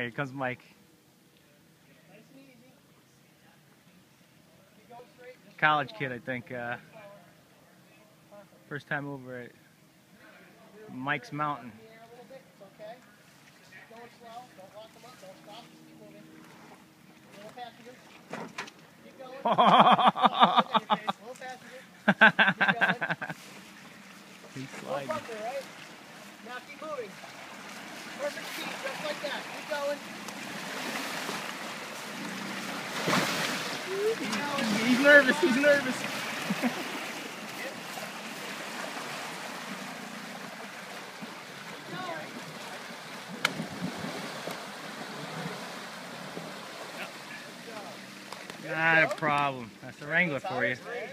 here comes Mike. College kid, I think. First time over at Mike's Mountain. He's sliding. Right? Now keep moving. Perfect speed, just like that. Keep going. He's nervous, he's nervous. Not a problem. That's a Wrangler for you.